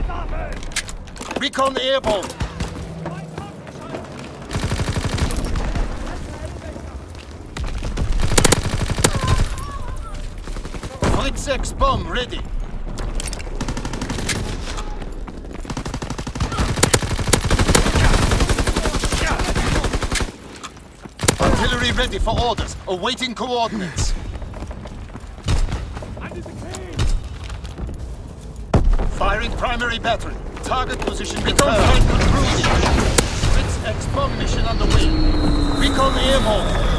Recon airborne. Fritz X bomb ready. Artillery ready for orders, awaiting coordinates. Firing primary battery. Target position confirmed. Fritz X bomb mission underway. Recon airborne.